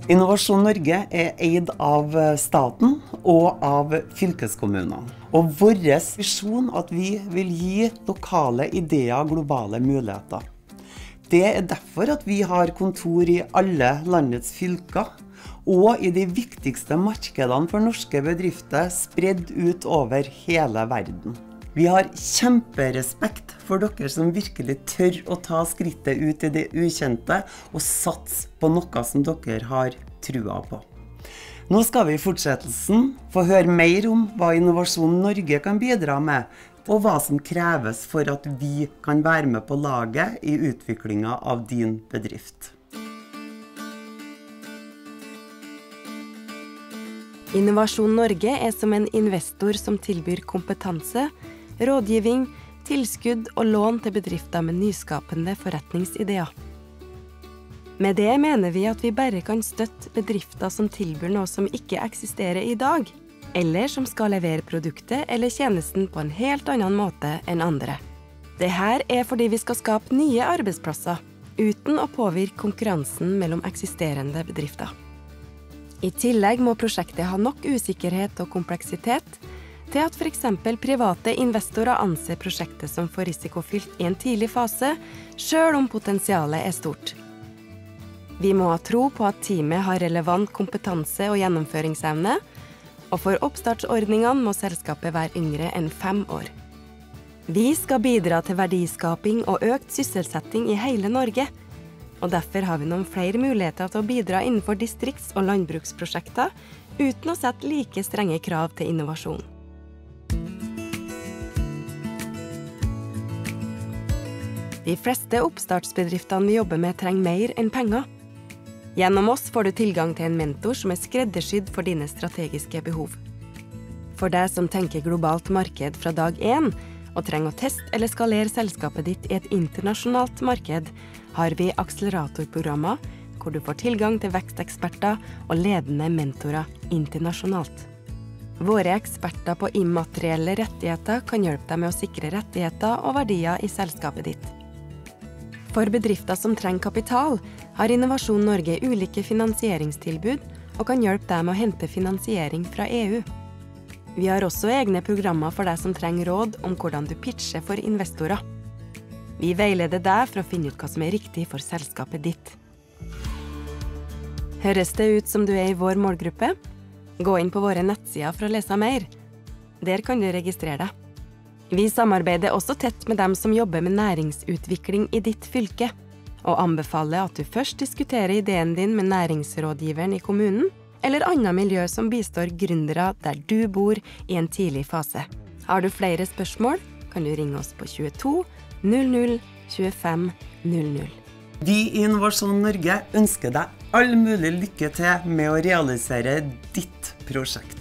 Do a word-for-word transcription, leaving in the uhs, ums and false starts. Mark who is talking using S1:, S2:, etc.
S1: Innovasjon Norge er eid av staten og av fylkeskommunene. Og vår visjon er at vi vil gi lokale ideer globale muligheter. Det er derfor at vi har kontor i alle landets fylker, og i de viktigste markedene for norske bedrifter spredd ut over hele verden. Vi har kjemperespekt for dere som virkelig tør å ta skrittet ut i det ukjente og satse på noe som dere har trua på. Nå skal vi i fortsettelsen få høre mer om hva Innovasjon Norge kan bidra med, og hva som kreves for at vi kan være med på laget i utviklingen av din bedrift.
S2: Innovasjon Norge er som en investor som tilbyr kompetanse, rådgivning, tilskudd og lån til bedrifter med nyskapende forretningsideer. Med det mener vi at vi bare kan støtte bedrifter som tilbyr noe som ikke eksisterer i dag, eller som skal levere produktet eller tjenesten på en helt annen måte enn andre. Dette er fordi vi skal skape nye arbeidsplasser, uten å påvirke konkurransen mellom eksisterende bedrifter. I tillegg må prosjektet ha nok usikkerhet og kompleksitet til at for eksempel private investorer anser prosjektet som for risikofylt i en tidlig fase, selv om potensialet er stort. Vi må ha tro på at teamet har relevant kompetanse og gjennomføringsevne, og for oppstartsordningene må selskapet være yngre enn fem år. Vi skal bidra til verdiskaping og økt sysselsetting i hele Norge, og derfor har vi noen flere muligheter til å bidra innenfor distrikts- og landbruksprosjekter uten å sette like strenge krav til innovasjon. De fleste oppstartsbedriftene vi jobber med trenger mer enn penger. Gjennom oss får du tilgang til en mentor som er skreddersydd for dine strategiske behov. For deg som tenker globalt marked fra dag én, og trenger å teste eller skalere selskapet ditt i et internasjonalt marked, har vi akseleratorprogrammer hvor du får tilgang til veksteksperter og ledende mentorer internasjonalt. Våre eksperter på immaterielle rettigheter kan hjelpe deg med å sikre rettigheter og verdier i selskapet ditt. For bedrifter som trenger kapital, har Innovasjon Norge ulike finansieringstilbud og kan hjelpe deg med å hente finansiering fra E U. Vi har også egne programmer for deg som trenger råd om hvordan du pitcher for investorer. Vi veileder deg for å finne ut hva som er riktig for selskapet ditt. Høres det ut som du er i vår målgruppe? Gå inn på våre nettsider for å lese mer. Der kan du registrere deg. Vi samarbeider også tett med dem som jobber med næringsutvikling i ditt fylke, og anbefaler at du først diskuterer ideen din med næringsrådgiveren i kommunen, eller andre miljø som bistår gründere der du bor i en tidlig fase. Har du flere spørsmål, kan du ringe oss på tjueto null null tjuefem null null.
S1: Vi i Innovasjon Norge ønsker deg all mulig lykke til med å realisere ditt prosjekt.